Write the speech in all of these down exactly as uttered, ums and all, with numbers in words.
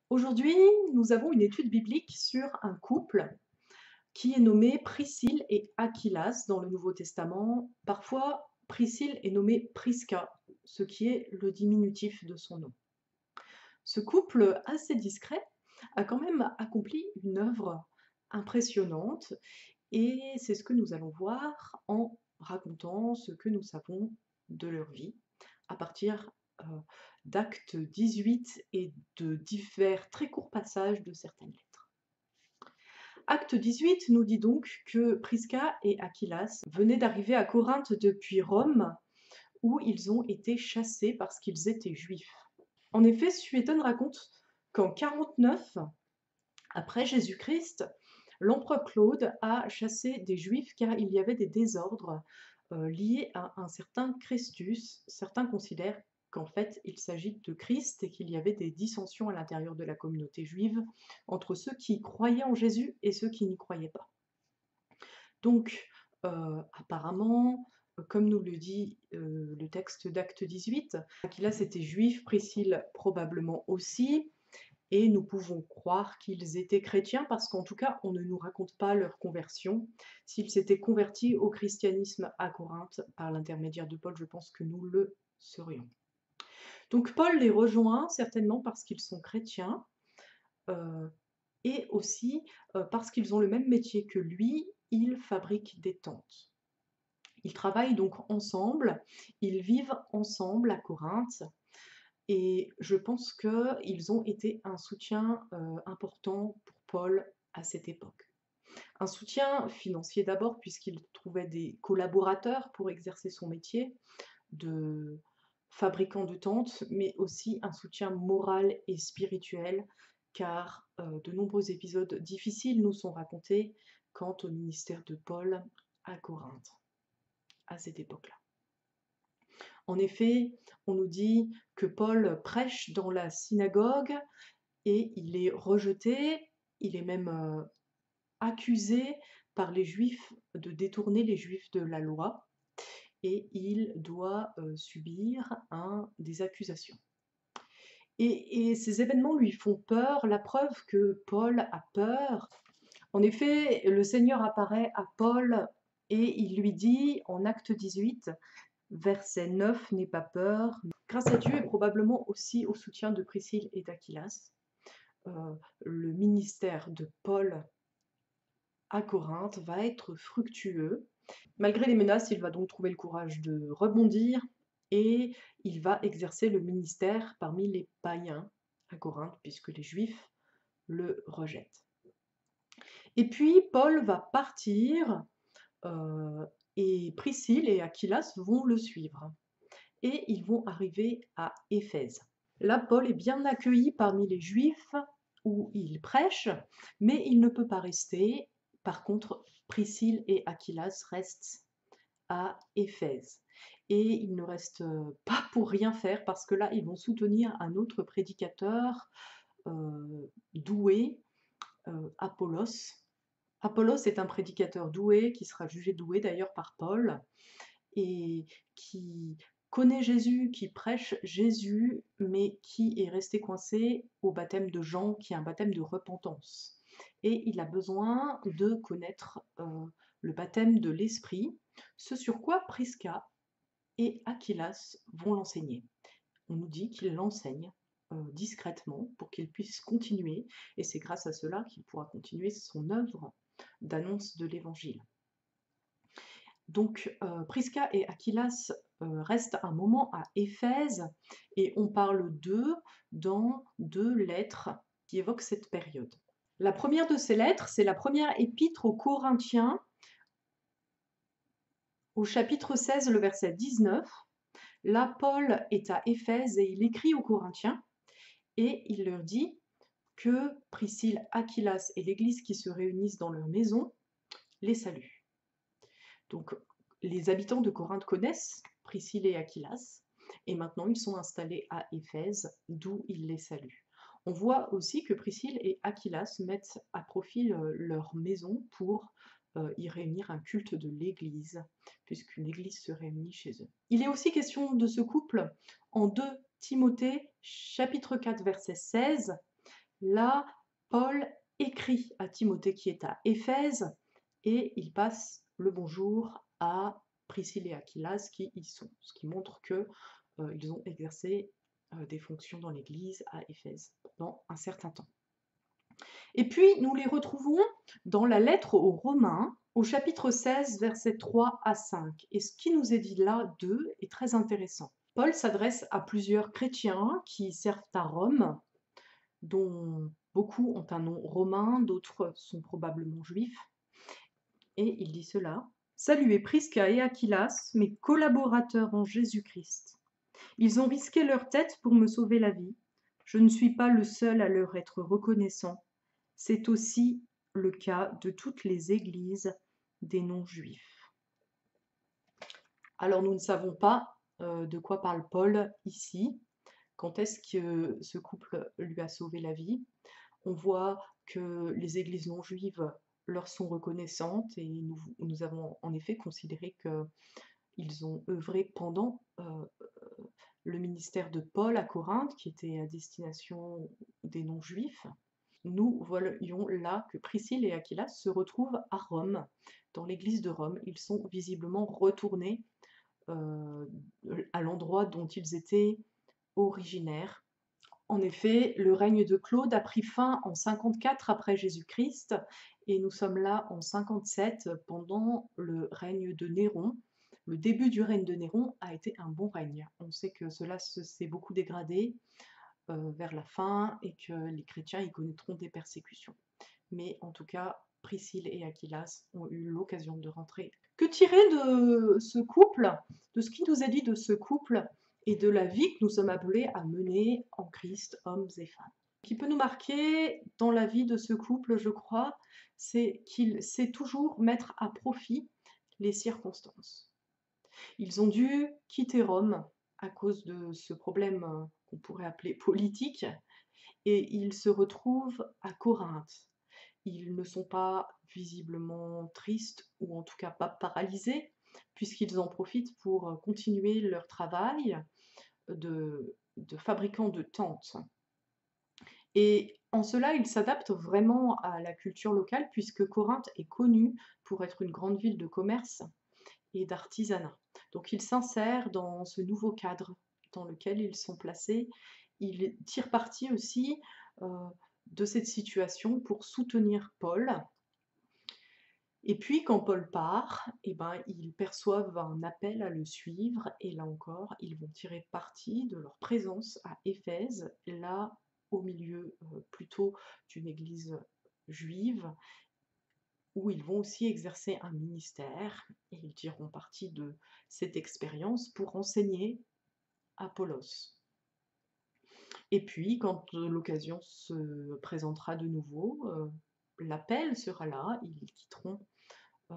Aujourd'hui, nous avons une étude biblique sur un couple qui est nommé Priscille et Aquilas dans le Nouveau Testament. Parfois, Priscille est nommée Prisca, ce qui est le diminutif de son nom. Ce couple assez discret a quand même accompli une œuvre impressionnante et c'est ce que nous allons voir en racontant ce que nous savons de leur vie à partir euh, d'Acte dix-huit et de divers très courts passages de certaines lettres. Acte dix-huit nous dit donc que Prisca et Aquilas venaient d'arriver à Corinthe depuis Rome, où ils ont été chassés parce qu'ils étaient juifs. En effet, Suétone raconte qu'en quarante-neuf, après Jésus-Christ, l'empereur Claude a chassé des juifs car il y avait des désordres euh, liés à un certain Christus. Certains considèrent qu'en fait il s'agit de Christ et qu'il y avait des dissensions à l'intérieur de la communauté juive entre ceux qui croyaient en Jésus et ceux qui n'y croyaient pas. Donc euh, apparemment, comme nous le dit euh, le texte d'Acte dix-huit, Aquilas était juif, Priscille probablement aussi, et nous pouvons croire qu'ils étaient chrétiens parce qu'en tout cas, on ne nous raconte pas leur conversion. S'ils s'étaient convertis au christianisme à Corinthe par l'intermédiaire de Paul, je pense que nous le saurions. Donc Paul les rejoint certainement parce qu'ils sont chrétiens euh, et aussi euh, parce qu'ils ont le même métier que lui, ils fabriquent des tentes. Ils travaillent donc ensemble, ils vivent ensemble à Corinthe. Et je pense qu'ils ont été un soutien euh, important pour Paul à cette époque. Un soutien financier d'abord, puisqu'il trouvait des collaborateurs pour exercer son métier de fabricant de tentes, mais aussi un soutien moral et spirituel, car euh, de nombreux épisodes difficiles nous sont racontés quant au ministère de Paul à Corinthe, à cette époque-là. En effet, on nous dit que Paul prêche dans la synagogue et il est rejeté, il est même euh, accusé par les Juifs de détourner les Juifs de la loi et il doit euh, subir un, des accusations. Et, et ces événements lui font peur, la preuve que Paul a peur. En effet, le Seigneur apparaît à Paul et il lui dit en Acte dix-huit, verset neuf, n'aie pas peur. Grâce à Dieu et probablement aussi au soutien de Priscille et d'Aquilas, euh, le ministère de Paul à Corinthe va être fructueux. Malgré les menaces, il va donc trouver le courage de rebondir et il va exercer le ministère parmi les païens à Corinthe, puisque les Juifs le rejettent. Et puis Paul va partir euh, et Priscille et Aquilas vont le suivre. Et ils vont arriver à Éphèse. Là, Paul est bien accueilli parmi les Juifs où il prêche, mais il ne peut pas rester. Par contre, Priscille et Aquilas restent à Éphèse. Et ils ne restent pas pour rien faire parce que là, ils vont soutenir un autre prédicateur euh, doué, euh, Apollos. Apollos est un prédicateur doué qui sera jugé doué d'ailleurs par Paul et qui connaît Jésus, qui prêche Jésus, mais qui est resté coincé au baptême de Jean, qui est un baptême de repentance. Et il a besoin de connaître euh, le baptême de l'Esprit, ce sur quoi Prisca et Aquilas vont l'enseigner. On nous dit qu'il l'enseigne euh, discrètement pour qu'il puisse continuer, et c'est grâce à cela qu'il pourra continuer son œuvre d'annonce de l'Évangile. Donc euh, Prisca et Aquilas euh, restent un moment à Éphèse et on parle d'eux dans deux lettres qui évoquent cette période. La première de ces lettres, c'est la première épître aux Corinthiens, au chapitre seize, le verset dix-neuf. Là, Paul est à Éphèse et il écrit aux Corinthiens et il leur dit que Priscille, Aquilas et l'Église qui se réunissent dans leur maison les saluent. Donc les habitants de Corinthe connaissent Priscille et Aquilas, et maintenant ils sont installés à Éphèse, d'où ils les saluent. On voit aussi que Priscille et Aquilas mettent à profit leur maison pour euh, y réunir un culte de l'Église, puisqu'une Église se réunit chez eux. Il est aussi question de ce couple en deux Timothée, chapitre quatre, verset seize. Là, Paul écrit à Timothée qui est à Éphèse et il passe le bonjour à Priscille et Aquilas qui y sont, ce qui montre que euh, ils ont exercé euh, des fonctions dans l'Église à Éphèse pendant un certain temps. Et puis, nous les retrouvons dans la lettre aux Romains, au chapitre seize, versets trois à cinq. Et ce qui nous est dit là d'eux est très intéressant. Paul s'adresse à plusieurs chrétiens qui servent à Rome, dont beaucoup ont un nom romain, d'autres sont probablement juifs. Et il dit cela. Saluez Prisca et Aquilas, mes collaborateurs en Jésus-Christ. Ils ont risqué leur tête pour me sauver la vie. Je ne suis pas le seul à leur être reconnaissant. C'est aussi le cas de toutes les églises des non-juifs. Alors nous ne savons pas euh, de quoi parle Paul ici. Quand est-ce que ce couple lui a sauvé la vie? On voit que les églises non juives leur sont reconnaissantes et nous, nous avons en effet considéré qu'ils ont œuvré pendant euh, le ministère de Paul à Corinthe, qui était à destination des non-juifs. Nous voyons là que Priscille et Aquilas se retrouvent à Rome, dans l'église de Rome. Ils sont visiblement retournés euh, à l'endroit dont ils étaient originaires. En effet, le règne de Claude a pris fin en cinquante-quatre après Jésus-Christ et nous sommes là en cinquante-sept pendant le règne de Néron. Le début du règne de Néron a été un bon règne. On sait que cela s'est beaucoup dégradé euh, vers la fin et que les chrétiens y connaîtront des persécutions. Mais en tout cas, Priscille et Aquilas ont eu l'occasion de rentrer. Que tirer de ce couple, de ce qui nous est dit de ce couple et de la vie que nous sommes appelés à mener en Christ, hommes et femmes? Ce qui peut nous marquer dans la vie de ce couple, je crois, c'est qu'il sait toujours mettre à profit les circonstances. Ils ont dû quitter Rome à cause de ce problème qu'on pourrait appeler politique, et ils se retrouvent à Corinthe. Ils ne sont pas visiblement tristes, ou en tout cas pas paralysés, puisqu'ils en profitent pour continuer leur travail de, de fabricants de tentes. Et en cela, ils s'adaptent vraiment à la culture locale, puisque Corinthe est connue pour être une grande ville de commerce et d'artisanat. Donc ils s'insèrent dans ce nouveau cadre dans lequel ils sont placés. Ils tirent parti aussi euh, de cette situation pour soutenir Paul. Et puis quand Paul part, eh ben, ils perçoivent un appel à le suivre, et là encore, ils vont tirer parti de leur présence à Éphèse, là au milieu euh, plutôt d'une église juive, où ils vont aussi exercer un ministère, et ils tireront parti de cette expérience pour enseigner Apollos. Et puis, quand l'occasion se présentera de nouveau, euh, l'appel sera là, ils quitteront euh,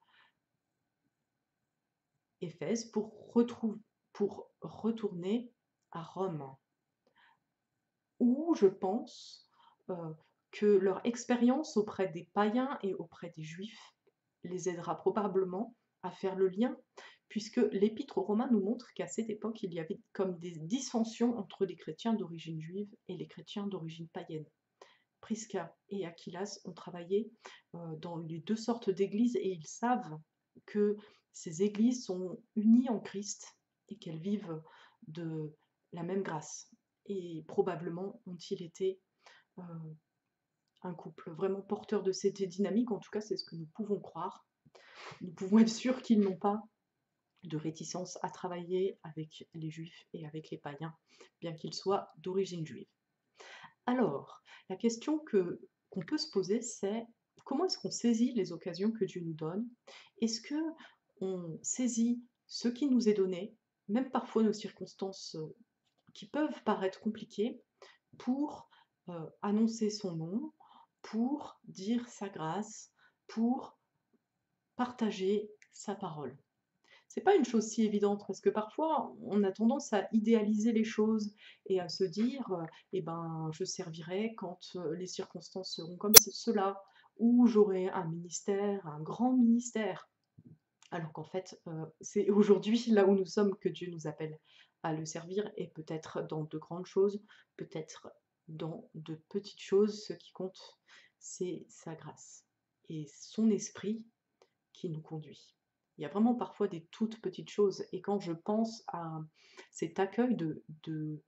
Éphèse pour, retrouver, pour retourner à Rome, où je pense euh, que leur expérience auprès des païens et auprès des juifs les aidera probablement à faire le lien, puisque l'épître aux Romains nous montre qu'à cette époque, il y avait comme des dissensions entre les chrétiens d'origine juive et les chrétiens d'origine païenne. Prisca et Aquilas ont travaillé euh, dans les deux sortes d'églises et ils savent que ces églises sont unies en Christ et qu'elles vivent de la même grâce. Et probablement ont-ils été euh, un couple vraiment porteur de cette dynamique, en tout cas c'est ce que nous pouvons croire. Nous pouvons être sûrs qu'ils n'ont pas de réticence à travailler avec les juifs et avec les païens, bien qu'ils soient d'origine juive. Alors, la question que, qu'on peut se poser, c'est comment est-ce qu'on saisit les occasions que Dieu nous donne? Est-ce que on saisit ce qui nous est donné, même parfois nos circonstances euh, qui peuvent paraître compliquées, pour euh, annoncer son nom, pour dire sa grâce, pour partager sa parole? C'est pas une chose si évidente parce que parfois on a tendance à idéaliser les choses et à se dire euh, eh ben je servirai quand euh, les circonstances seront comme ce- cela, ou j'aurai un ministère, un grand ministère. Alors qu'en fait euh, c'est aujourd'hui là où nous sommes que Dieu nous appelle à le servir, et peut-être dans de grandes choses, peut-être dans de petites choses. Ce qui compte, c'est sa grâce et son esprit qui nous conduit. Il y a vraiment parfois des toutes petites choses et quand je pense à cet accueil de de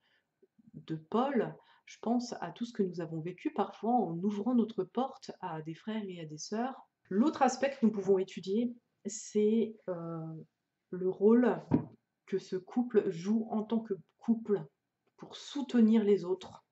de Paul, je pense à tout ce que nous avons vécu parfois en ouvrant notre porte à des frères et à des sœurs. L'autre aspect que nous pouvons étudier, c'est, heu, le rôle que ce couple joue en tant que couple pour soutenir les autres.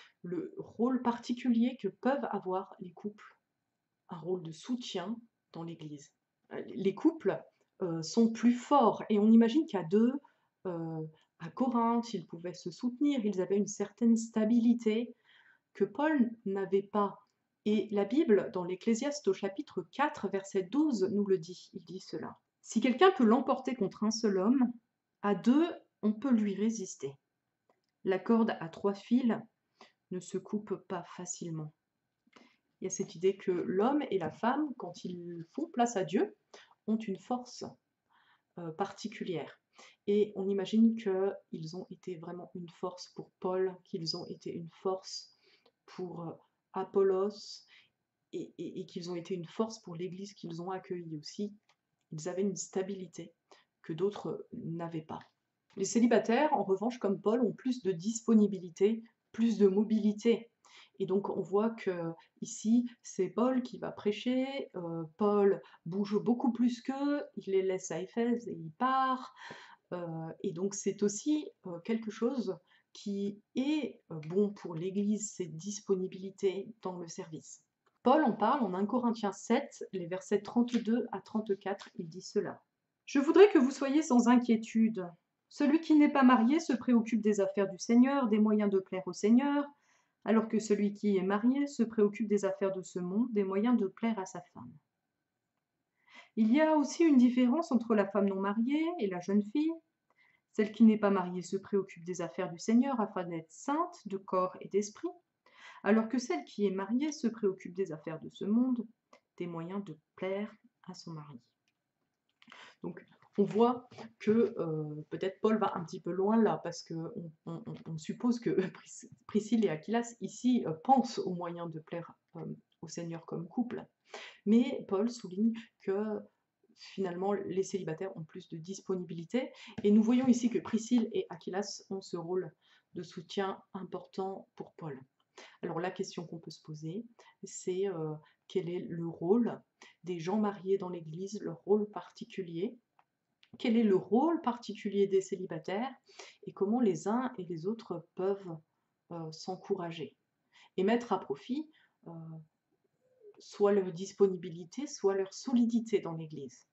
Le rôle particulier que peuvent avoir les couples, un rôle de soutien dans l'Église. Heu, les couples, heu, sont plus forts et on imagine qu'à deux, heu, à Corinthe, ils pouvaient se soutenir, ils avaient une certaine stabilité que Paul n'avait pas. Et la Bible, dans l'Ecclésiaste au chapitre quatre, verset douze, nous le dit. Il dit cela: «Si quelqu'un peut l'emporter contre un seul homme, à deux, on peut lui résister. La corde à trois fils ne se coupe pas facilement.» Il y a cette idée que l'homme et la femme, quand ils font place à Dieu, ont une force euh, particulière. Et on imagine qu'ils ont été vraiment une force pour Paul, qu'ils ont été une force pour euh, Apollos, et, et, et qu'ils ont été une force pour l'Église qu'ils ont accueillie aussi. Ils avaient une stabilité que d'autres n'avaient pas. Les célibataires, en revanche, comme Paul, ont plus de disponibilité, plus de mobilité. Et donc on voit que ici, c'est Paul qui va prêcher, euh, Paul bouge beaucoup plus qu'eux, il les laisse à Éphèse et il part. Euh, et donc c'est aussi euh, quelque chose qui est euh, bon pour l'Église, cette disponibilité dans le service. Paul en parle en un Corinthiens sept, les versets trente-deux à trente-quatre, il dit cela: «Je voudrais que vous soyez sans inquiétude. Celui qui n'est pas marié se préoccupe des affaires du Seigneur, des moyens de plaire au Seigneur, alors que celui qui est marié se préoccupe des affaires de ce monde, des moyens de plaire à sa femme. Il y a aussi une différence entre la femme non mariée et la jeune fille. Celle qui n'est pas mariée se préoccupe des affaires du Seigneur afin d'être sainte de corps et d'esprit, alors que celle qui est mariée se préoccupe des affaires de ce monde, des moyens de plaire à son mari.» Donc, on voit que euh, peut-être Paul va un petit peu loin là, parce qu'on on, on, on suppose que Priscille et Aquilas ici euh, pensent aux moyens de plaire euh, au Seigneur comme couple. Mais Paul souligne que finalement les célibataires ont plus de disponibilité. Et nous voyons ici que Priscille et Aquilas ont ce rôle de soutien important pour Paul. Alors la question qu'on peut se poser, c'est euh, quel est le rôle des gens mariés dans l'Église, leur rôle particulier? Quel est le rôle particulier des célibataires et comment les uns et les autres peuvent euh, s'encourager et mettre à profit euh, soit leur disponibilité, soit leur solidité dans l'Église.